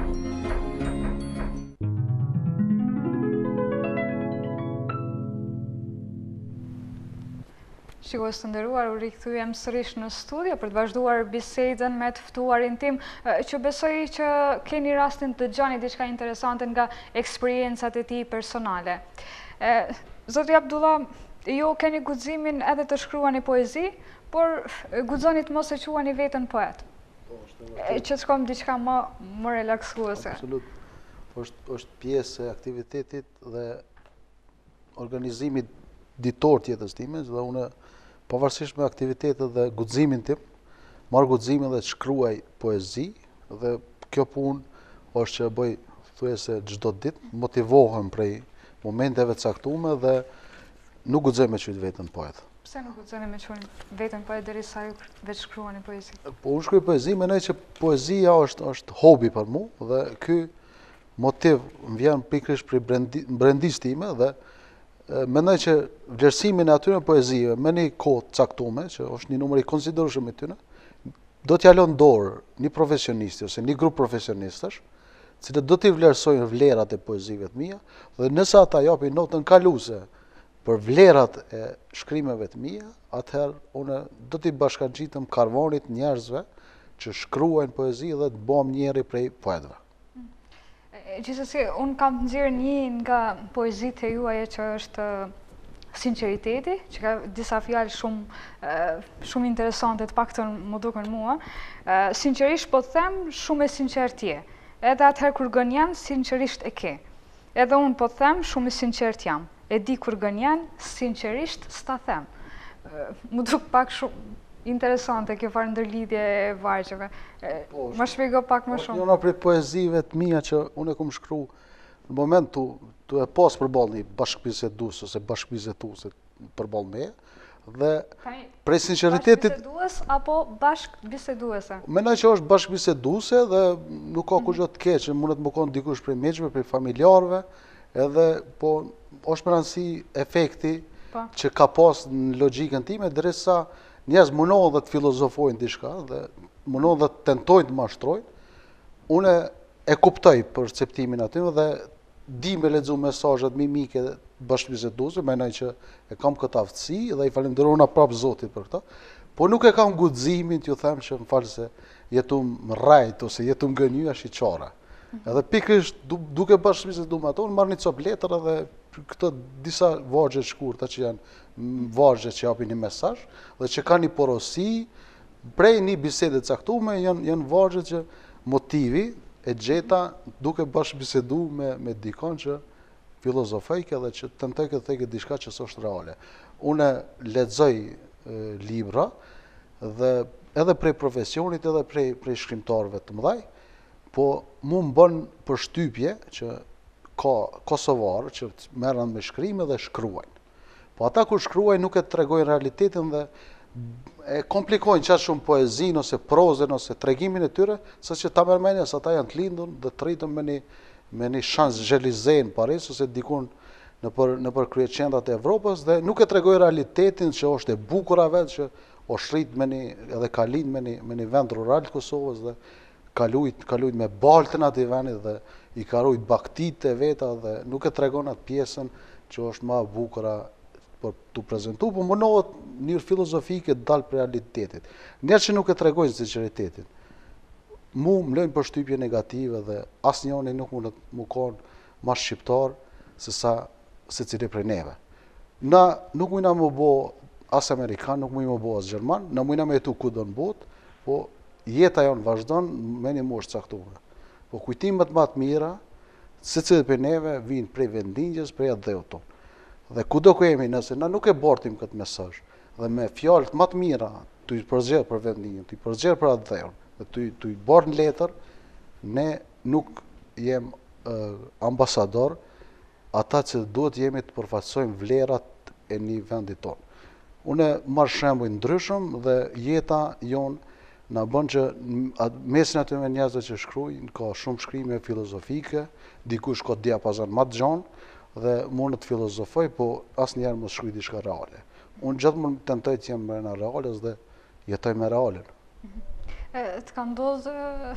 Shikues të nderuar, u rikthyem sërish në studio për të vazhduar bisedën me të ftuarin tim, që besoj që keni rastin të dëgjoni diçka interesante nga eksperiencat e tij personale. Zoti Abdullah, ju keni guximin edhe të shkruani poezi, por guxoni të mos e quani veten poet. Që të shkojmë diçka më më relaksuese. Absolut. Është është pjesë e aktivitetit dhe organizimit ditor tjetës time, dhe unë pavarësisht me aktivitetet dhe guximin tim, marr guximin dhe të shkruaj poezi, dhe kjo punë është që bëj thuajse çdo ditë, motivohem prej momenteve të caktuara dhe nuk guxoj me quajt veten poet. Pse nuk guxoni me quajt veten poet derisa ju vetë shkruani poezi? Po unë shkruaj poezi, mendoj që poezia është është hobi për mua dhe ky motiv më vjen pikërisht prej brendis time dhe mendoj që vlerësimin e atyre poezive me një kohë të caktuar, që është një numër i konsiderueshëm i tyre, do t'ja lënë dorë një profesionisti ose një grup profesionistësh, cilët do t'i vlerësojnë vlerat e poezive të mia, dhe nëse ata japin notën kaluese për vlerat e shkrimeve të mia, atëherë unë do t'i bashkangjitem karvanit njerëzve që shkruajnë poezi dhe të bëhem njëri prej poetëve. Gjithsesi, unë kam të nxjerrë një nga poezitë e juaja që është sinqeriteti, që ka disa fjalë shumë shumë interesante, të paktën më duken mua. Sinqerisht po të them, shumë e sinqert je. Edhe atëherë kur gënjen, sinqerisht e ke. Edhe unë po të them, shumë i sinqert jam. E di kur gënjen, sinqerisht s'ta them. Më duk pak shumë interesante kjo farë ndërlidhje e vargjeve. Më shpjego pak më shumë. Njëna prej poezive të mia që unë e kam shkruar në moment tu tu e pas përballë një bashkëbisedues ose bashkëbiseduese përballë me, dhe prej sinqeritetit bashkëbisedues apo bashkëbiseduese? Mendoj që është bashkëbiseduese dhe nuk ka kurrë të keq, mund të më kon dikush prej miqve, prej familjarëve, edhe po është më rëndësi efekti që ka pas në logjikën time, derisa njerëz mundohen dhe të filozofojnë diçka dhe mundohen dhe të tentojnë të mashtrojnë. Unë e kuptoj perceptimin aty dhe di me lexu mesazhet mimike bashkëbiseduese, mendoj që e kam këtë aftësi dhe i falenderoj prapë Zotit për këtë. Po nuk e kam guximin t'ju them që më fal se jetum rrajt ose jetum gënjyja shiçare. Edhe pikërisht duke bashkëbiseduar me ato, unë marr një copë letër dhe këto disa vargje të shkurta që janë vargje që japin një mesazh dhe që kanë një porosi prej një bisede të caktuar, janë janë vargje që motivi e gjeta duke bashkëbiseduar me me dikon që filozofike dhe që tentoj të thekë diçka që s'është reale. Unë lexoj libra dhe edhe prej profesionit, edhe prej, prej shkrimtarëve të mëdhaj, po mu më bën përshtypje që ka Kosovarë që merren me shkrime dhe shkruajnë. Po ata kur shkruajnë nuk e tregojnë realitetin dhe e komplikojnë qatë shumë poezin ose prozën ose tregimin e tyre, sa që ta mërmenja se ata janë të lindur dhe të rritën me një, me një shans Zhelize në Paris ose dikun në për, në për kryeqendrat e Evropës dhe nuk e tregojnë realitetin që është e bukura vetë që është rrit me një, edhe ka lind me një, me një vend rural të Kosovës dhe ka lujt, ka lujt me baltën ati vendit dhe i ka rujt baktit e veta dhe nuk e tregon atë pjesën që është ma bukura për të prezentu, po mënohet njërë filozofike të dalë për realitetit. Njerë që nuk e tregojnë sinceritetin, mu më lëjnë për shtypje negative dhe asë njoni nuk mund të më konë ma shqiptar se sa se cili prej neve. Na nuk mujna më bo as Amerikan, nuk mujna më bo as Gjerman, na mujna me jetu ku do në botë, po jeta jonë vazhdon me një moshë caktuar. Po kujtimet më të mira, se cilë për neve vinë prej vendingjes, prej atë dheu tonë. Dhe ku do ku jemi nëse na nuk e bortim këtë mesazh dhe me fjalët më të mira të i përzgjedh për vendingjen, të i përzgjedh për atë dheun, dhe të i, të i bërë në letër, ne nuk jem uh, ambasador ata që duhet jemi të përfaqësojmë vlerat e një vendit tonë. Unë marr shembuj ndryshëm dhe jeta jonë na bën që mesin aty me njerëzve që shkruajnë ka shumë shkrime filozofike, dikush ka diapazon më të gjatë dhe mund të filozofoj, po asnjëherë mos shkruaj diçka reale. Unë gjithmonë tentoj të jem brenda reales dhe jetoj me realen. Të ka ndodhur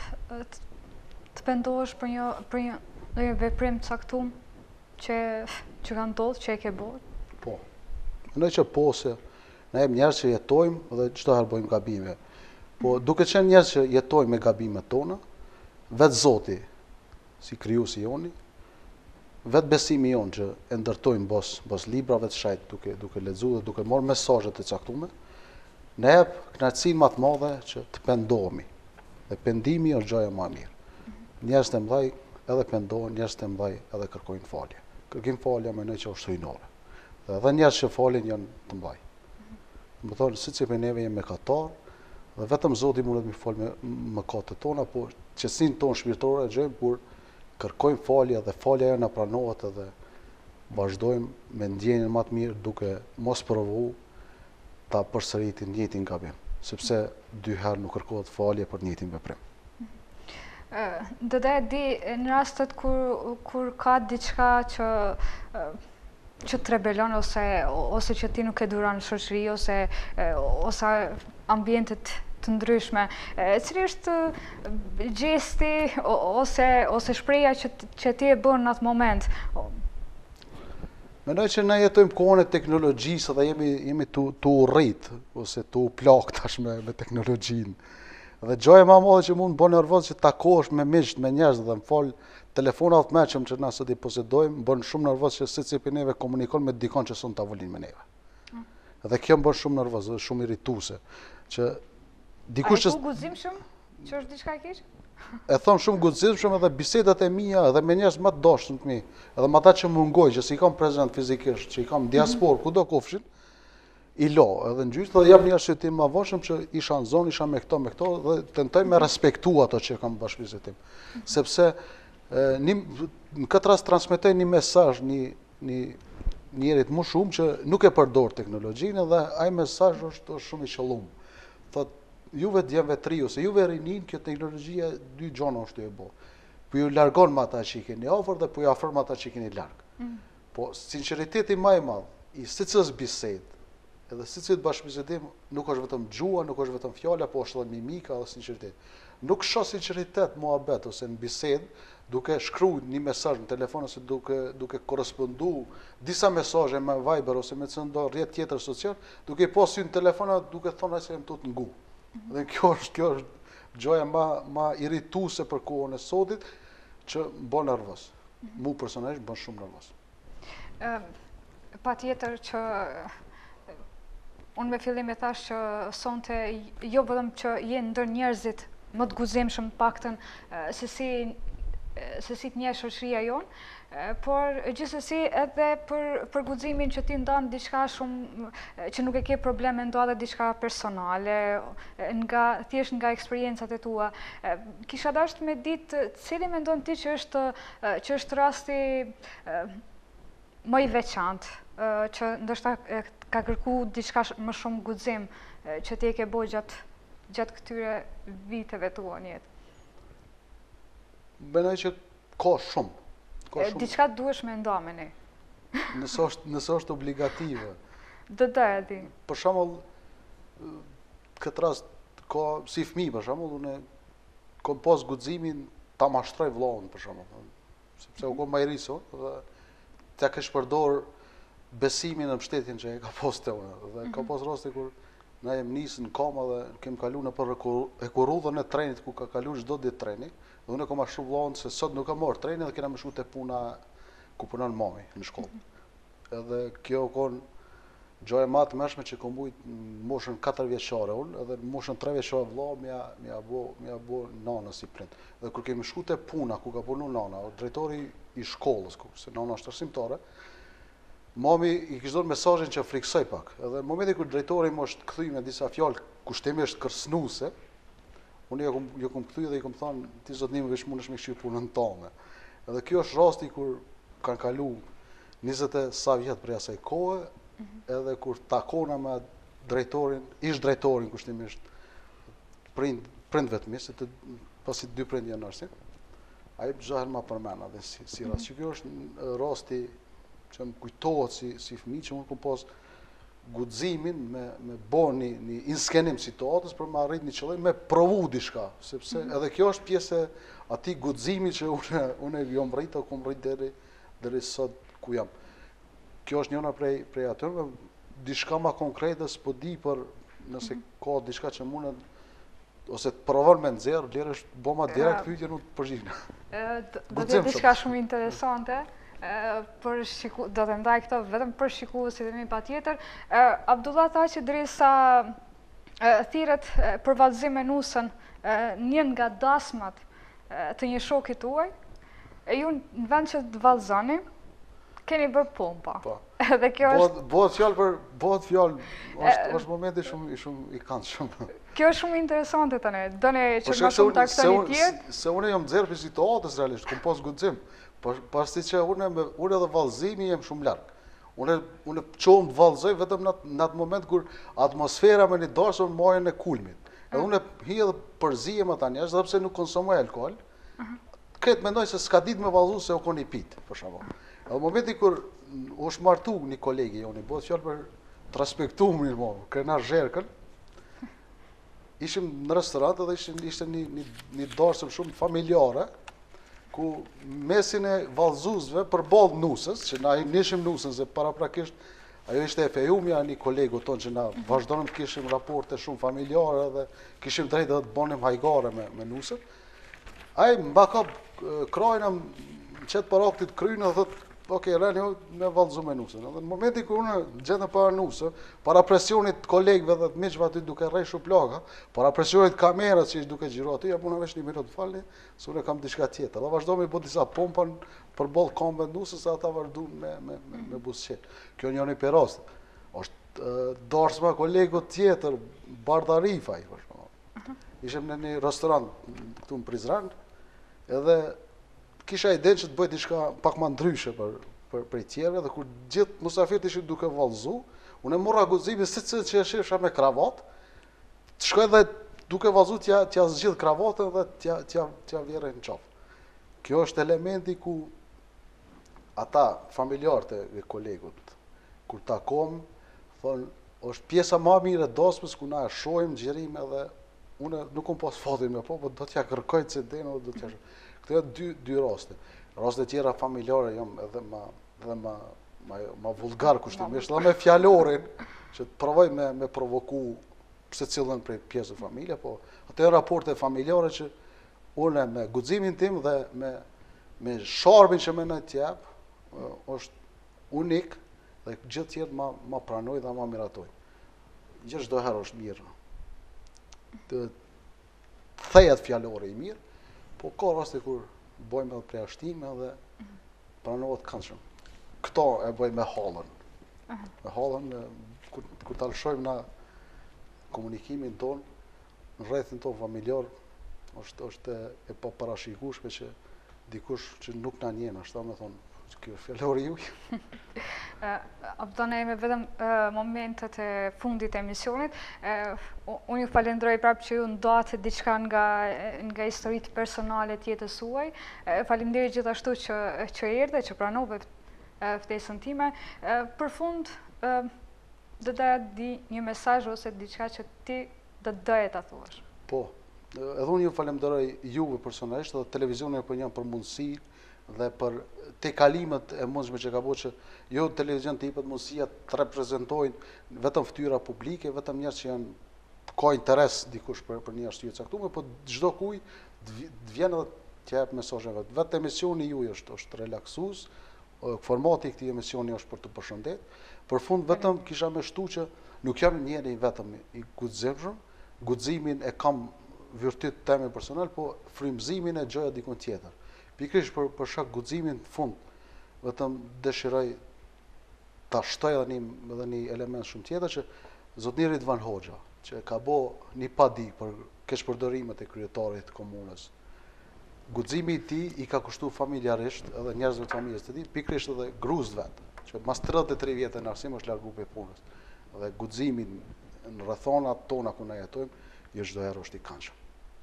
të pendohesh për një për një një veprim të caktuar që që ka ndodhur, që e ke bërë? Po. Mendoj që po, se ne jemi njerëz që jetojmë dhe çdo herë bëjmë gabime. Po duke qenë njerëz që jetojmë me gabimet tona, vetë Zoti, si krijuesi joni, vetë besimi jonë që e ndërtojmë bos, bos librave të shajt, duke, duke lexuar dhe duke marrë mesazhet e caktuara, ne jep kënaqësinë më të madhe që të pendohemi. Dhe pendimi është gjëja më e mirë. Njerëz të mëdhaj edhe pendohen, njerëz të mëdhaj edhe kërkojnë falje. Kërkim falja mendoj që është hyjnore. Dhe edhe njerëz që falin janë të mëdhaj. Do të thonë siç e neve jemi mëkatar, dhe vetëm Zoti mund të më fal me mëkatet tona, por qetësinë tonë shpirtërore gjejmë kur kërkojmë falje dhe falja jo na pranohet edhe vazhdojmë me ndjenjen më të mirë duke mos provu ta përsëritin të njëjtin gabim, sepse dy herë nuk kërkohet falje për të njëjtin veprim. Do të di në rastet kur kur ka diçka që që të rebelon ose ose që ti nuk e duron në shoqëri ose ose ambientet të ndryshme. Cili është gjesti ose ose shpreha që që ti e bën në atë moment? Mendoj që ne jetojmë kohën e teknologjisë dhe jemi jemi tu tu urrit ose tu plak tash me me teknologjinë. Dhe gjëja më e madhe që mund të bën nervoz që takohesh me miq, me njerëz dhe më fal telefonat të mëshëm që na sot i posedojmë, bën shumë nervoz që secili prej neve komunikon me dikon që son tavolinë me neve. Mm. Dhe kjo më bën shumë nervoz, dhe shumë irrituese, që dikush është guximshëm që është diçka e keq? E thon shumë guximshëm edhe bisedat e mia edhe me njerëz më të dashur të mi, edhe me ata që mungoj, që si kam prezant fizikisht, që i kam diaspor, mm-hmm. kudo kofshin, i lo, edhe në gjysmë dhe jap një arsyetim më avashëm që isha në zonë, isha me këto, me këto, dhe tentoj me respektu ato që kam bashkëvizitim. Mm-hmm. Sepse e, një, në këtë rast transmetoj një mesazh një, një njerit më shumë që nuk e përdor teknologjinë dhe ai mesazh është, është shumë i qëllum. Thot, juve djemve tri ose juve rinin, kjo teknologjia dy gjona është e bo. Po ju largon me ata që i keni afër dhe po ju afër me ata që i keni larg. Mm. Po sinqeriteti më i madh i sicilës bisedë edhe sicilit bashkëbisedim nuk është vetëm gjua, nuk është vetëm fjala, po është edhe mimika dhe sinqeritet. Nuk shoh sinqeritet muhabet ose në bisedë duke shkruar një mesazh në telefon ose duke duke korrespondu disa mesazhe me Viber ose me çdo rrjet tjetër social, duke pasur në telefon duke thonë se jam tut ngu. Mm-hmm. Dhe kjo është kjo është gjëja më më irrituese për kohën e sotit që më bën nervoz. Mm-hmm. Mu personalisht bën shumë nervoz. Ë uh, patjetër që unë me fillim e thash që sonte jo vetëm që jenë ndër njerëzit më të guzimshëm paktën se si se si të njeh shoqëria jonë, por gjithsesi edhe për për guximin që ti ndan diçka shumë që nuk e ke problem me ndonë diçka personale, nga thjesht nga eksperiencat e tua. Kisha dashur me ditë cili mendon ti që është që është rasti më i veçantë që ndoshta ka kërku diçka më shumë guxim që ti e ke bërë gjatë gjatë këtyre viteve tua në jetë. Benoj që ka shumë. Diçka duhesh me nda me ne. Nëse është obligative. Dë dhe e di. Për shembull, këtë rast, ka si fëmijë, për shembull, unë kom pas guximin ta mashtroj vllahun, për shembull. Sepse u kom më i ri sot, dhe t'ja kesh përdor besimin në mbështetjen që e ka pas te unë. Dhe ka pas raste kur na jem nisë në koma dhe kem kalu në për ekurudhën e trenit ku ka kalu çdo ditë treni. Dhe unë kom ashtu vllahun se sot nuk kam marrë treni dhe kena më shku te puna ku punon mami në shkollë. Edhe kjo kon gjoja më të mëshme që kom bujt në moshën katër vjeçare unë, edhe në moshën tre vjeçare vllah më ja bo më bo nana si prind. Dhe kur kemi shku te puna ku ka punu nana, drejtori i shkollës, ku se nana është arsimtare, mami i kishte dhënë mesazhin që friksoj pak. Edhe në momentin kur drejtori më është kthy me disa fjalë kushtimisht kërcënuese, unë jo kom kthy dhe i kom thënë ti zotni më veç mundesh me këshir punën tënde. Edhe kjo është rasti kur kanë kalu njëzet e sa vjet prej asaj kohe, edhe kur takona me drejtorin, ish drejtorin kushtimisht prind prind vetëm, se të pasi dy prind janë arsim. Ai gjahen ma përmena dhe si, si rast. Që kjo është rasti që më kujtohet si, si fëmijë që unë kom pas guximin me, me bo një, një inskenim situatës për me arrit një qëllim, me provu diçka, sepse mm -hmm. edhe kjo është pjesë e atij guximi që unë, unë jom rritë o kom rritë deri, deri sot ku jam. Kjo është njëna prej, prej atërve, diçka ma konkrete s'po di për nëse ka diçka që mundet ose të provon me nxjerr, vlerë është bo ma direkt pyetje nuk të përgjigj. Do të diçka shumë interesante. Për shiku, do të ndaj këto vetëm për shikuesit e mi patjetër. Abdullah tha që derisa thirret për vallëzim me nusën një nga dasmat të një shokit tuaj, e ju në vend që të vallëzoni, keni bërë pompa. Po. Dhe kjo është bëhet fjalë për bëhet fjalë, është është momenti shumë i shumë i këndshëm. Kjo është shumë interesante tani. Doni që më shumë ta ktoni tjetër. Se unë jam nxjerr për situatës realisht, kom pas guxim. Pasi që unë unë edhe vallëzimi jem shumë larg. Unë unë çohem të vallëzoj vetëm në atë moment kur atmosfera me një dashur marrën e kulmit. Edhe unë hi edhe përzihem ata njerëz, edhe pse nuk konsumoj alkool. Këtë mendoj se s'ka ditë me vallëzu se u koni pit, për shembull. Edhe momenti kur u është martu një kolegi jonë, bëhet fjalë për të respektuar më, krenar Zherkën. Ishim në restorant edhe ishte një një një darkë shumë familjare, ku mesin e vallëzuesve përballë nusës, që na nishim nusën se paraprakisht ajo ishte e fejumja një kolegu tonë që na vazhdonim të kishim raporte shumë familjare dhe kishim drejt edhe të bonim hajgare me, me nusën. Ai mba ka krajnë qëtë për aktit krynë dhe thëtë, ok, reni me vallëzu me nusën. Dhe në momenti kër unë gjendë para nusën, para presionit kolegëve dhe të miqve aty duke rrej shuplaka, para presionit kamerës që ishtë duke gjiro aty, ja puna vesh një minutë falni, se unë kam diçka tjetër. Dhe vazhdo me bë disa pompan për boll kombe nusës, se ata vazhdu me, me, me, me busqet. Kjo një një për rast. është darsma kolegu tjetër, Bardarifaj, ishim në një restorant këtu në Prizren, edhe kisha iden që të bëjt diçka pak ma ndryshe për, për, për i tjerve, dhe kur gjithë musafirët ishim duke vallëzu, unë e morra guximin si që që e shifsha me kravat, të shkoj dhe duke vallëzu t'ja, t'ja zgjidh kravatën dhe t'ja, t'ja, t'ja vjere në qafë. Kjo është elementi ku ata familjarët e kolegut, kur takom, thonë, është pjesa ma mire dasmës ku na e shojmë, gjerim edhe, unë nuk kom pas fatin me po, po do t'ja kërkoj C D-në, do t'ja shojmë. Këtë e dy, dy raste. Raste tjera familjare jam edhe ma, edhe ma, ma, ma vulgar kushtimisht, dhe me fjalorin, që të provoj me, me provoku se cilën prej pjesë familje, po ato e raporte familjare që unë me guximin tim dhe me, me sharbin që me në t'jep, është unik dhe gjithë tjerë ma, ma pranoj dhe ma miratoj. Gjithë çdo herë është mirë. Të thejet fjallore i mirë, po ka raste kur bojmë edhe preashtime dhe pranohet këndshëm. Këto e bëjmë me hallën. Me hallën, kur ta lëshojmë na komunikimin ton, në rrethin ton familjar, është është e pa parashikueshme që dikush që nuk na njeh, ashtu më thon, kjo është fjalori juaj. Do ne me vetëm momentet e fundit të emisionit. Unë ju falenderoj prapë që ju ndatë diçka nga nga historitë personale të jetës suaj. Faleminderit gjithashtu që që erdhe, që pranove ftesën time. Për fund, do të di një mesazh ose diçka që ti do doje ta thuash. Po, edhe unë ju falenderoj juve personalisht dhe televizionin për një përmundësi dhe për te kalimet e mundshme që ka bërë që jo televizion të jepet mundësia të reprezentojnë vetëm fytyra publike, vetëm njerëz që janë ka interes dikush për për një arsye të caktuar, por çdo kujt të vjen edhe të jap mesazhe vet. Vetë emisioni juaj është është relaksues, formati i këtij emisioni është për të përshëndet. Për fund vetëm kisha më shtu që nuk jam njëri vetëm i guximshëm, guximin e kam vërtet temë personal, po frymëzimin e gjoja dikun tjetër. Pikërisht për për shkak guximin në fund, vetëm dëshiroj ta shtoj edhe një edhe një element shumë tjetër që zotëri Ridvan Hoxha, që ka bë një padi për keqpërdorimet e kryetarit të komunës. Guximi i tij i ka kushtuar familjarisht edhe njerëzve të familjes së tij, pikërisht edhe gruas vet, që mas tridhjetë e tre vjetë në arsim është largu prej punës. Dhe guximin në rrethonat tona ku ne jetojmë, jo çdo herë është i këndshëm.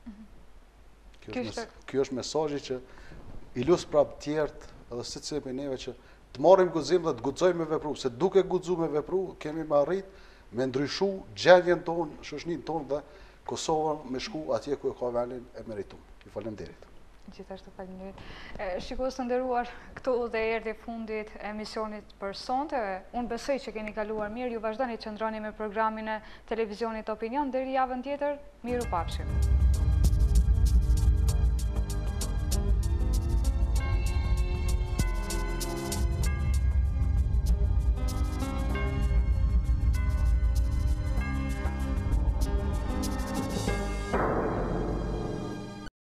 Ky është mesazhi që i lus prap tjerët edhe secili prej neve që të marrim guxim dhe të guxojmë me vepru, se duke guxuar me vepru kemi më arrit me ndryshu gjendjen tonë, shoqërinë tonë dhe Kosovën me shku atje ku e ka vendin e merituar. Ju faleminderit. Gjithashtu faleminderit. Shikues të nderuar, këtu dhe erdhi fundit e emisionit për sonte. Unë besoj që keni kaluar mirë, ju vazhdoni të qëndroni me programin e televizionit Opinion deri javën tjetër. Miru pafshim.